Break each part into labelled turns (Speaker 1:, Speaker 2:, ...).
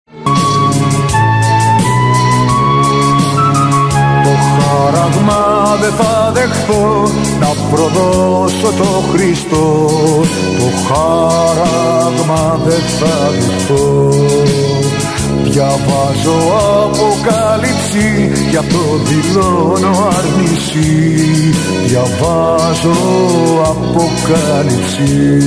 Speaker 1: Το χάραγμα δεν θα δεχθώ να προδώσω το Χριστό. Το χάραγμα δεν θα δεχθώ. Διαβάζω Αποκάλυψη, γι' αυτό δηλώνω άρνηση. Διαβάζω Αποκάλυψη.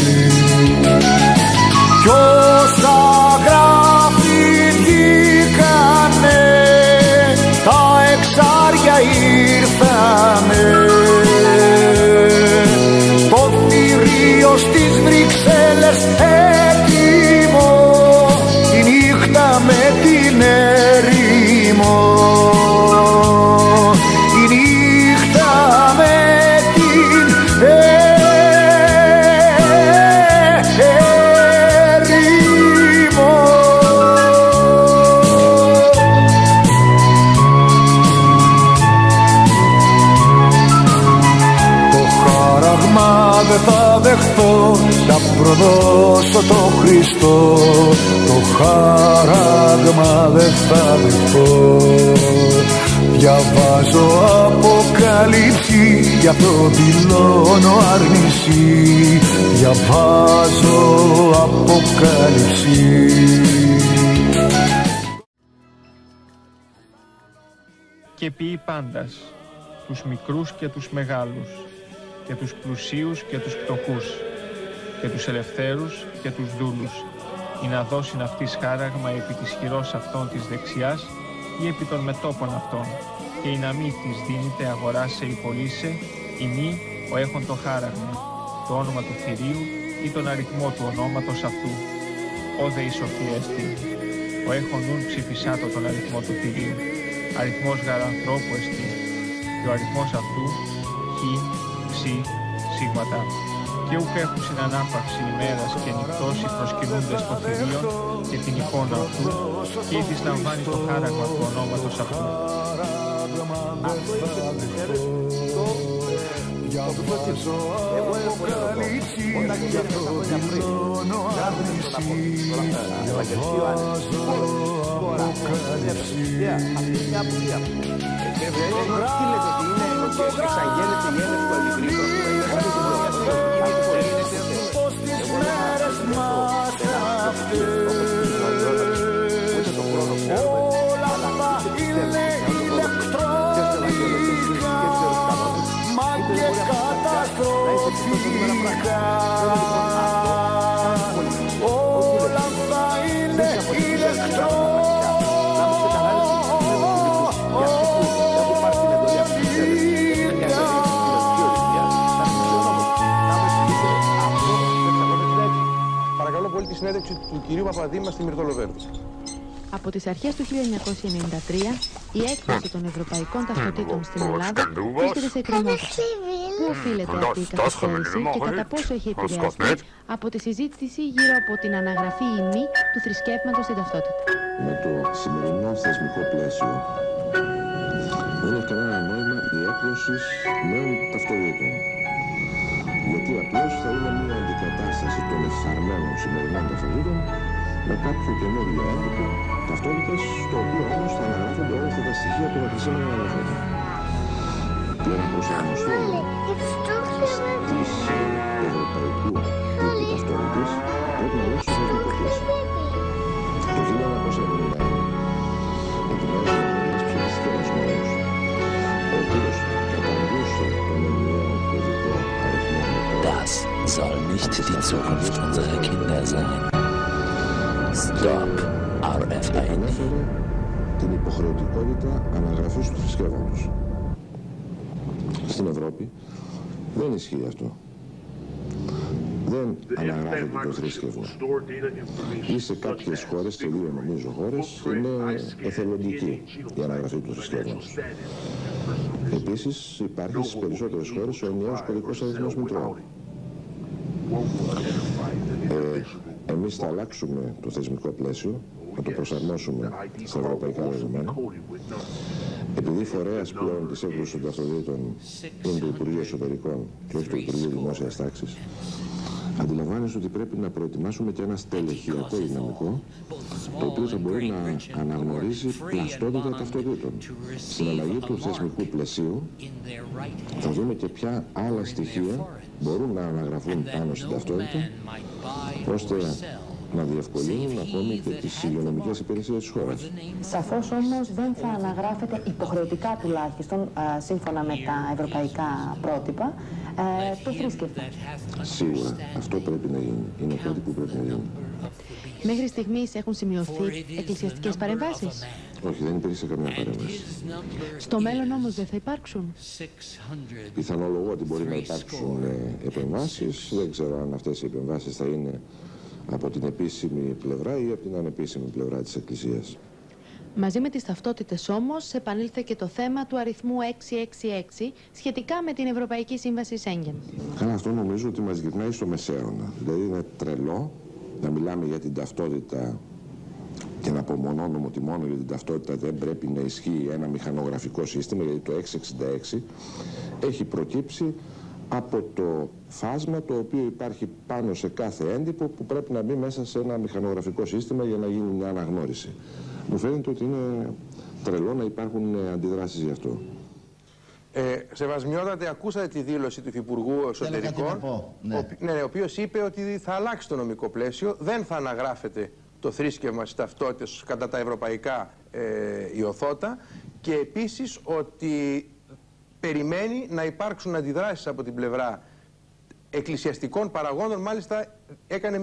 Speaker 1: Κι όσα γράφει βγήκανε, τα εξάρια ήρθανε. Στο θηρίο στις Βρυξέλλες έτοιμο, η νύχτα με την ερήμο. Η νύχτα με την ερήμο. Το χάραγμα δεν θα δεχθώ να προδώσω το Χριστό. Το χάραγμα δεν θα δεχθώ. Διαβάζω Αποκάλυψη, γι' αυτό δηλώνω άρνηση. Διαβάζω Αποκάλυψη.
Speaker 2: Και ποιεί πάντας, τους μικρούς και τους μεγάλους, και τους πλουσίους και τους πτωχούς, και τους ελευθέρους και τους δούλους, ή να δώσουν αυτής χάραγμα επί της χειρός αυτών της δεξιάς ή επί των μετώπων αυτών, και η να μη της δίνεται αγοράσε ή πωλήσε, ή μη ο έχων το χάραγμα, το όνομα του θηρίου ή τον αριθμό του ονόματος αυτού. Ω δε η σοφία εστί. Ο έχων νουν ψηφισάτο τον αριθμό του θηρίου, αριθμός γαρανθρώπου εστί, και ο αριθμός αυτού χ, ψ, σίγματα. Και ουκ έχουν συνανάπαυση ημέρας και νυχτός οι προσκυνούντες των θηρίων και την εικόνα αυτού, και της λαμβάνει το χάραγμα του ονόματος αυτού.
Speaker 1: Διαβάζω Αποκάλυψη, γι' αυτό δηλώνω άρνηση. Διαβάζω Αποκάλυψη. Πως τις μέρες μας αυτές όλα θα είναι ηλεκτρονικά, μα και καταστροφικά. Όλα θα είναι ηλεκτρονικά.
Speaker 3: Παρακαλώ πολύ τη συνέντευξη του κυρίου Παπαδήμα στη Μυρτολοβέρδη.
Speaker 4: Από τις αρχές του 1993, η έκφραση των ευρωπαϊκών ταυτοτήτων στην Ελλάδα βρίσκεται σε εκκρεμότητα. Πού οφείλεται αυτή η καθυστέρηση και κατά πόσο έχει επηρεαστεί από τη συζήτηση γύρω από την αναγραφή ή μη του θρησκεύματος στην ταυτότητα.
Speaker 5: Με το σημερινό θεσμικό πλαίσιο δεν έχει κανένα νόημα η έκδοση νέων ταυτοτήτων. Γιατί απλώς θα είναι μια αντικατάσταση των εφθαρμένων σημερινών ταυτοτήτων με κάποιο καινούριο έντυπο ταυτότητας, στο οποίο όμως θα αναγράφονται όλα αυτά τα στοιχεία που σήμερα αναγράφονται. Και να προσαρμοστούν στις ευρωπαϊκού τύπου ταυτότητες πρέπει να αλλάξει το θεσμικό πλαίσιο. Το 1991 ετοιμάζεται ένας ψηφιστικός νόμος, ο οποίος καταργούσε τον ενιαίο κωδικό αριθμό.
Speaker 6: Das soll nicht die Zukunft unserer Kinder sein. Stop RFID.
Speaker 5: Την υποχρεωτικότητα αναγραφής του θρησκεύματος. Στην Ευρώπη δεν ισχύει αυτό. Δεν αναγράφεται το θρήσκευμα. Ή σε κάποιες χώρες, και δύο νομίζω χώρες, είναι εθελοντική η αναγραφή του θρησκεύματος. Επίσης υπάρχει στις περισσότερες χώρες ο ενιαίος κωδικός αριθμός μητρώου. Εμείς θα αλλάξουμε το θεσμικό πλαίσιο, θα το προσαρμόσουμε στα ευρωπαϊκά δεδομένα. Επειδή φορέας πλέον της έκδοσης των ταυτοτήτων είναι το Υπουργείο Εσωτερικών και όχι το Υπουργείο Δημόσιας Τάξης, Αντιλαμβάνεσαι ότι πρέπει να προετοιμάσουμε και ένα στελεχειακό δυναμικό, το οποίο θα μπορεί να αναγνωρίζει πλαστότητα ταυτοτήτων. Στην αλλαγή του θεσμικού πλαισίου θα δούμε και ποια άλλα στοιχεία μπορούν να αναγραφούν πάνω στην ταυτότητα, ώστε να διευκολύνουν ακόμη και τις υγειονομικές υπηρεσίες της χώρας.
Speaker 4: Σαφώς όμως δεν θα αναγράφεται υποχρεωτικά τουλάχιστον, σύμφωνα με τα ευρωπαϊκά πρότυπα, το θρήσκευμα.
Speaker 5: Σίγουρα αυτό πρέπει να γίνει. Είναι κάτι που πρέπει να γίνει.
Speaker 4: Μέχρι στιγμής έχουν σημειωθεί εκκλησιαστικές παρεμβάσεις.
Speaker 5: Όχι, δεν υπήρξε καμία παρέμβαση.
Speaker 4: Στο μέλλον όμως δεν θα υπάρξουν.
Speaker 5: Πιθανολογώ ότι μπορεί να υπάρξουν επεμβάσεις. Δεν ξέρω αν αυτές οι επεμβάσεις θα είναι από την επίσημη πλευρά ή από την ανεπίσημη πλευρά της Εκκλησίας.
Speaker 4: Μαζί με τις ταυτότητες όμως επανήλθε και το θέμα του αριθμού 666 σχετικά με την Ευρωπαϊκή Σύμβαση Σέγγεν.
Speaker 5: Καλά, αυτό νομίζω ότι μας γυρνάει στο μεσαίωνα. Δηλαδή είναι τρελό να μιλάμε για την ταυτότητα και να απομονώνουμε ότι μόνο για την ταυτότητα δεν πρέπει να ισχύει ένα μηχανογραφικό σύστημα, γιατί το 666 έχει προκύψει από το φάσμα το οποίο υπάρχει πάνω σε κάθε έντυπο που πρέπει να μπει μέσα σε ένα μηχανογραφικό σύστημα για να γίνει μια αναγνώριση. Μου φαίνεται ότι είναι τρελό να υπάρχουν αντιδράσεις γι' αυτό.
Speaker 3: Σεβασμιότατε, ακούσατε τη δήλωση του Υφυπουργού Εσωτερικών, ο οποίος είπε ότι θα αλλάξει το νομικό πλαίσιο, δεν θα αναγράφεται το θρήσκευμα στις ταυτότητες κατά τα ευρωπαϊκά ιωθώτα, και επίσης ότι περιμένει να υπάρξουν αντιδράσεις από την πλευρά εκκλησιαστικών παραγόντων. Μάλιστα έκανε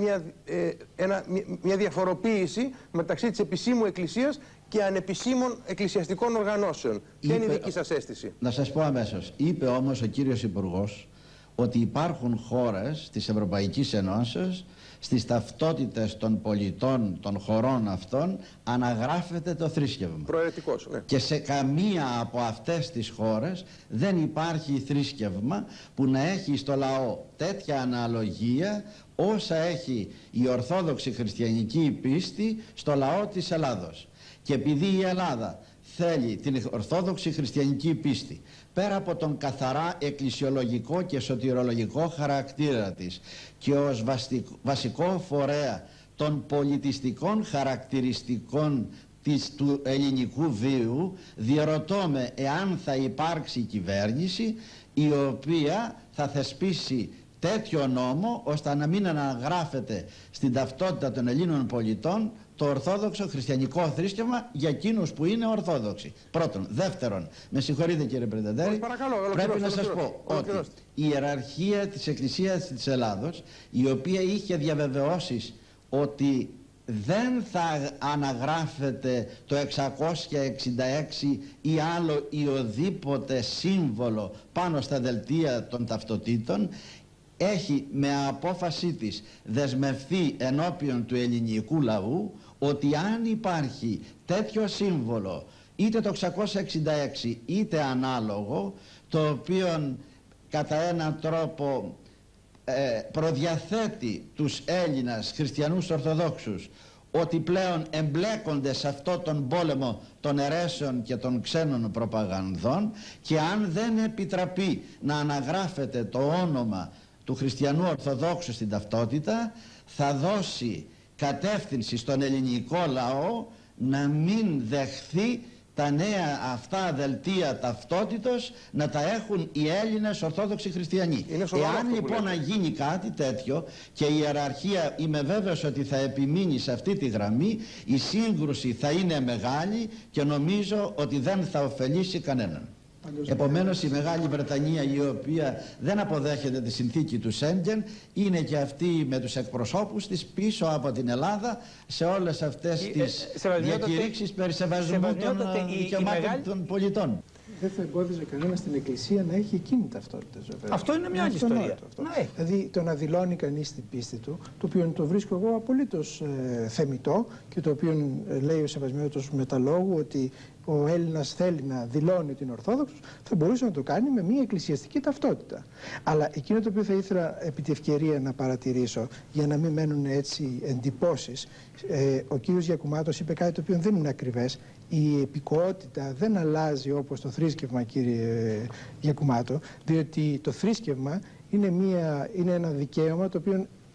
Speaker 3: μια διαφοροποίηση μεταξύ της επισήμου εκκλησίας και ανεπισήμων εκκλησιαστικών οργανώσεων. Ποια είναι η δική σας αίσθηση?
Speaker 7: Να σας πω αμέσως. Είπε όμως ο κύριος Υπουργός ότι υπάρχουν χώρες της Ευρωπαϊκής Ενώσεως, στις ταυτότητες των πολιτών των χωρών αυτών αναγράφεται το θρήσκευμα.
Speaker 3: Προαιρετικός, ναι.
Speaker 7: Και σε καμία από αυτές τις χώρες δεν υπάρχει θρήσκευμα που να έχει στο λαό τέτοια αναλογία όσα έχει η Ορθόδοξη Χριστιανική πίστη στο λαό της Ελλάδος. Και επειδή η Ελλάδα θέλει την Ορθόδοξη Χριστιανική πίστη, πέρα από τον καθαρά εκκλησιολογικό και σωτηρολογικό χαρακτήρα της και ως βασικό φορέα των πολιτιστικών χαρακτηριστικών του ελληνικού βίου, διερωτώ με εάν θα υπάρξει κυβέρνηση η οποία θα θεσπίσει τέτοιο νόμο ώστε να μην αναγράφεται στην ταυτότητα των Ελλήνων πολιτών το ορθόδοξο χριστιανικό θρήσκευμα για εκείνους που είναι ορθόδοξοι. Πρώτον. Δεύτερον, με συγχωρείτε κύριε Πρετεντέρη, πρέπει να σας πω ότι η ιεραρχία της Εκκλησίας της Ελλάδος, η οποία είχε διαβεβαιώσεις ότι δεν θα αναγράφεται το 666 ή άλλο οποιοδήποτε σύμβολο πάνω στα δελτία των ταυτοτήτων, έχει με απόφασή της δεσμευθεί ενώπιον του ελληνικού λαού ότι αν υπάρχει τέτοιο σύμβολο, είτε το 666 είτε ανάλογο, το οποίο κατά έναν τρόπο προδιαθέτει τους Έλληνας χριστιανούς Ορθοδόξους ότι πλέον εμπλέκονται σε αυτό τον πόλεμο των αιρέσεων και των ξένων προπαγανδών, και αν δεν επιτραπεί να αναγράφεται το όνομα του χριστιανού Ορθοδόξου στην ταυτότητα, θα δώσει κατεύθυνση στον ελληνικό λαό να μην δεχθεί τα νέα αυτά δελτία ταυτότητος να τα έχουν οι Έλληνες Ορθόδοξοι Χριστιανοί. Εάν λοιπόν να γίνει κάτι τέτοιο, και η ιεραρχία είμαι βέβαιος ότι θα επιμείνει σε αυτή τη γραμμή, η σύγκρουση θα είναι μεγάλη και νομίζω ότι δεν θα ωφελήσει κανέναν. Επομένως η Μεγάλη Βρετανία, η οποία δεν αποδέχεται τη συνθήκη του Σέγγεν, είναι και αυτή με τους εκπροσώπους της πίσω από την Ελλάδα σε όλες αυτές τις διακηρύξεις περί σεβασμού των δικαιωμάτων των πολιτών.
Speaker 8: Δεν θα εμπόδιζε κανένα στην Εκκλησία να έχει εκείνη ταυτότητα.
Speaker 9: Αυτό είναι μια άλλη ιστορία.
Speaker 8: Δηλαδή το να δηλώνει κανείς την πίστη του, το οποίο το βρίσκω εγώ απολύτως θεμιτό, και το οποίο λέει ο Σεβασμιότατος Μεταλόγου ότι ο Έλληνας θέλει να δηλώνει την Ορθόδοξο, θα μπορούσε να το κάνει με μια εκκλησιαστική ταυτότητα. Αλλά εκείνο το οποίο θα ήθελα επί τη ευκαιρία να παρατηρήσω, για να μην μένουν έτσι εντυπώσεις, ο κύριος Γιακουμάτος είπε κάτι το οποίο δεν είναι ακριβές. Η επικοότητα δεν αλλάζει όπως το θρήσκευμα, κύριε Γιακουμάτο, διότι το θρήσκευμα είναι ένα δικαίωμα το οποίο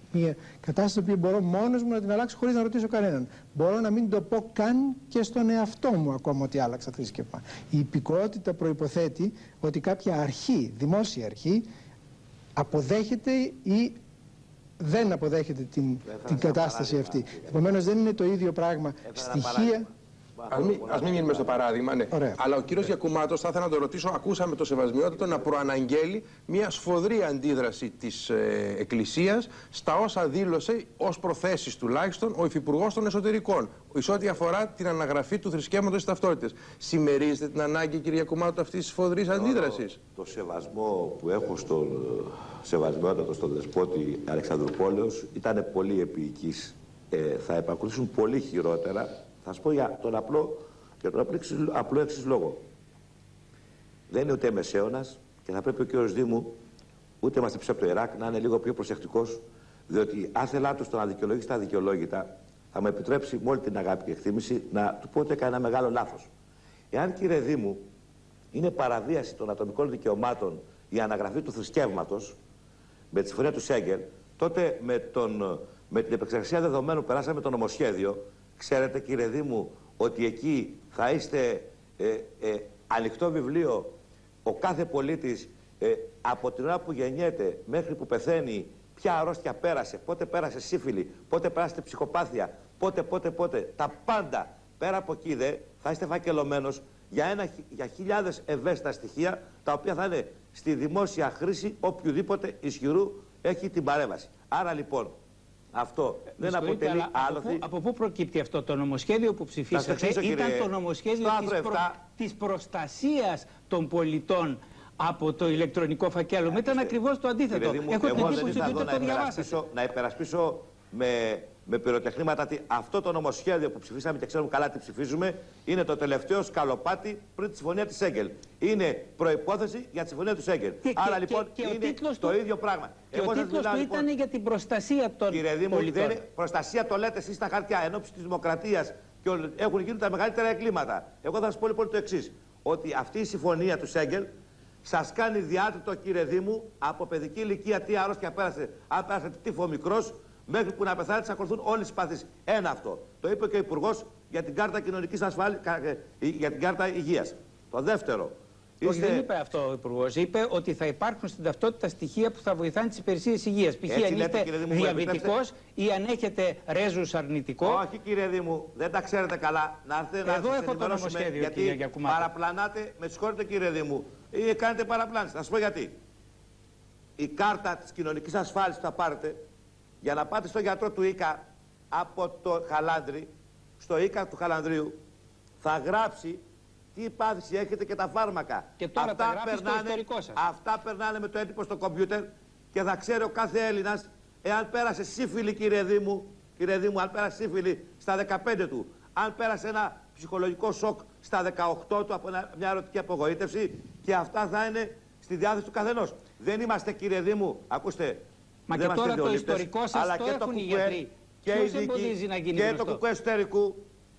Speaker 8: Μια κατάσταση που μπορώ μόνος μου να την αλλάξω χωρίς να ρωτήσω κανέναν. Μπορώ να μην το πω καν και στον εαυτό μου ακόμα ότι άλλαξα θρήσκευμα. Η υπηκοότητα προϋποθέτει ότι κάποια αρχή, δημόσια αρχή, αποδέχεται ή δεν αποδέχεται την κατάσταση αυτή. Επομένως δεν είναι το ίδιο πράγμα. Στοιχεία...
Speaker 3: Ας μην μείνουμε στο παράδειγμα, ναι. Αλλά ο κύριος Γιακουμάτος, θα ήθελα να το ρωτήσω, ακούσαμε το Σεβασμιότατο να προαναγγέλει μια σφοδρή αντίδραση της Εκκλησίας στα όσα δήλωσε ως προθέσεις τουλάχιστον ο Υφυπουργός των Εσωτερικών, εις ό,τι αφορά την αναγραφή του θρησκεύματος στις ταυτότητες. Συμμερίζετε την ανάγκη, κύριε Γιακουμάτο, αυτής της σφοδρής αντίδρασης?
Speaker 9: Το σεβασμό που έχω στον Σεβασμιότατο, στον Δεσπότη Αλεξανδρουπόλεως, ήταν πολύ επίοικης. Θα επακολουθήσουν πολύ χειρότερα. Θα σας πω για τον απλό εξής λόγο. Δεν είναι ούτε μεσαίωνας και θα πρέπει ο κύριος Δήμου, ούτε είμαστε πίσω από το Ιράκ, να είναι λίγο πιο προσεκτικός, διότι άθελά του στο να δικαιολογήσει τα δικαιολόγητα, θα μου επιτρέψει με όλη την αγάπη και εκτίμηση να του πω ότι έκανε ένα μεγάλο λάθος. Εάν, κύριε Δήμου, είναι παραβίαση των ατομικών δικαιωμάτων η αναγραφή του θρησκεύματος με τη συμφωνία του Σέγγελ, τότε με την επεξεργασία δεδομένων περάσαμε το νομοσχέδιο. Ξέρετε, κύριε Δήμου, ότι εκεί θα είστε ανοιχτό βιβλίο, ο κάθε πολίτης από την ώρα που γεννιέται μέχρι που πεθαίνει, ποια αρρώστια πέρασε, πότε πέρασε σύφυλλη, πότε πέρασε ψυχοπάθεια, πότε, τα πάντα. Πέρα από εκεί θα είστε φακελωμένος για χιλιάδες ευαίσθητα στοιχεία, τα οποία θα είναι στη δημόσια χρήση οποιοδήποτε ισχυρού έχει την παρέμβαση. Άρα λοιπόν, αυτό δεν αποτελεί άλοθη. Από πού προκύπτει αυτό το νομοσχέδιο που ψηφίσατε? Ήταν το νομοσχέδιο της προστασίας των πολιτών από το ηλεκτρονικό φακέλωμα. Ήταν ακριβώς το αντίθετο. Έχω την εντύπωση ότι το διαβάσατε. Να υπερασπίσω με πυροτεχνήματα αυτό το νομοσχέδιο που ψηφίσαμε και ξέρουμε καλά τι ψηφίζουμε είναι το τελευταίο σκαλοπάτι πριν τη συμφωνία της Σέγγελ. Είναι προϋπόθεση για τη συμφωνία του Σέγγελ. Άρα λοιπόν είναι το ίδιο πράγμα.
Speaker 10: Και ο τίτλος του ήταν για την προστασία των πολιτών.
Speaker 9: Προστασία το λέτε εσείς στα χαρτιά ενόψει της δημοκρατίας και έχουν γίνει τα μεγαλύτερα εγκλήματα. Εγώ θα σας πω λοιπόν το εξής. Ότι αυτή η συμφωνία του Σέγγελ σας κάνει διάτριτο, κύριε Δήμου, από παιδική ηλικία τι αρρώστια πέρασε. Αν πέρασε τύφο μικρός, μέχρι που να πεθάνει, θα ακολουθούν όλες τις πάθεις. Ένα αυτό. Το είπε και ο Υπουργός για την κάρτα κοινωνικής ασφάλειας, για την κάρτα υγείας. Το δεύτερο.
Speaker 10: Όχι, δεν είπε αυτό ο Υπουργός. Είπε ότι θα υπάρχουν στην ταυτότητα στοιχεία που θα βοηθάνε τις υπηρεσίες υγείας. Π.χ. αν είστε διαβητικός ή αν έχετε ρέζους αρνητικό.
Speaker 9: Όχι, κύριε Δήμου, δεν τα ξέρετε καλά. Να έρθετε
Speaker 10: εδώ έχω το νομοσχέδιο,
Speaker 9: γιατί παραπλανάτε, με συγχωρείτε κύριε Δήμου, ή κάνετε παραπλάνηση. Θα σας πω γιατί. Η κάρτα της κοινωνικής ασφάλισης που θα πάρετε, για να πάτε στο γιατρό του ΙΚΑ από το Χαλάνδρι, στο ΙΚΑ του Χαλανδρίου, θα γράψει τι πάθηση έχετε και τα φάρμακα.
Speaker 10: Και τώρα αυτά τα γράφει στο ιστορικό σας.
Speaker 9: Αυτά περνάνε με το έντυπο στο κομπιούτερ και θα ξέρει ο κάθε Έλληνας εάν πέρασε σύφυλλη, κύριε Δήμου, αν πέρασε σύφυλλη στα 15 του, αν πέρασε ένα ψυχολογικό σοκ στα 18 του από μια ερωτική απογοήτευση, και αυτά θα είναι στη διάθεση του καθενός. Δεν είμαστε, κύριε Δήμου, ακούστε.
Speaker 10: Μα και τώρα το ιστορικό σας αλλά το και έχουν οι γιατροί. Ποιος εμποδίζει να γίνει γνωστό?
Speaker 9: Και το κουκουέ εσωτερικού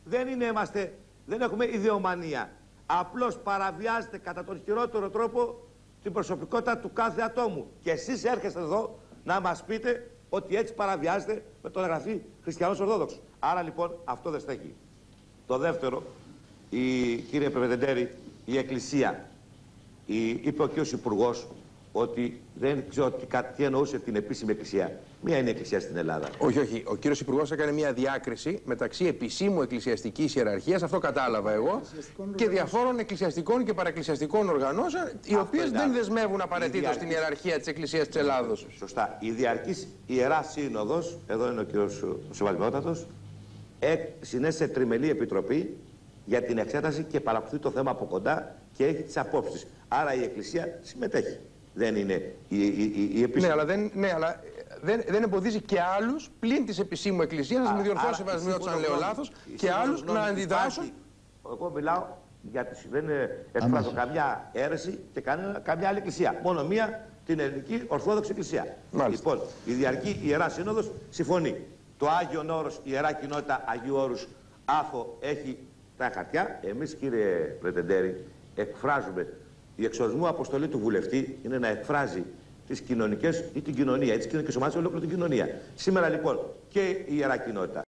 Speaker 9: δεν έχουμε ιδεομανία. Απλώς παραβιάζετε κατά τον χειρότερο τρόπο την προσωπικότητα του κάθε ατόμου. Και εσείς έρχεστε εδώ να μας πείτε ότι έτσι παραβιάζετε με τον εγγραφή Χριστιανός Ορθόδοξος. Άρα λοιπόν αυτό δεν στέκει. Το δεύτερο, κύριε Πρεβεντεντέρη, η Εκκλησία, είπε ο κύριος Υπουργός, ότι δεν ξέρω τι εννοούσε την επίσημη εκκλησία. Μία είναι η εκκλησία στην Ελλάδα.
Speaker 3: Όχι. Ο κύριος Υπουργός έκανε μια διάκριση μεταξύ επισήμου εκκλησιαστικής ιεραρχίας, αυτό κατάλαβα εγώ, και διαφόρων εκκλησιαστικών και παραεκκλησιαστικών οργανώσεων, οι οποίες δεν δεσμεύουν απαραίτητο στην ιεραρχία της Εκκλησίας της Ελλάδος.
Speaker 9: Σωστά. Η Διαρκής Ιερά Σύνοδος, εδώ είναι ο κύριος Σεβασμιότατος, συνέστησε τριμελή επιτροπή για την εξέταση και παρακολουθεί το θέμα από κοντά και έχει τις απόψεις. Άρα η Εκκλησία συμμετέχει. Δεν είναι η επίσημη.
Speaker 3: Ναι, αλλά δεν εμποδίζει και άλλους πλην της επισήμου εκκλησίας, να με διορθώσει ο Σεβασμιώτης αν λέω λάθος, και άλλους να αντιδράσουν.
Speaker 9: Εγώ μιλάω γιατί δεν εκφράζω καμιά αίρεση και καμιά άλλη εκκλησία. Μόνο μία, την ελληνική Ορθόδοξη Εκκλησία.
Speaker 3: Μάλιστα.
Speaker 9: Λοιπόν, η Διαρκή Ιερά Σύνοδος συμφωνεί. Το Άγιον Όρος, η Ιερά Κοινότητα Αγίου Όρους Άφο έχει τα χαρτιά. Εμείς, κύριε Πρετεντέρη, εκφράζουμε. Η εξορισμού αποστολή του βουλευτή είναι να εκφράζει τις κοινωνικές ή την κοινωνία, ή τις κοινωνικές ομάδες, ολόκληρη την κοινωνία. Σήμερα λοιπόν και η Ιερά Κοινότητα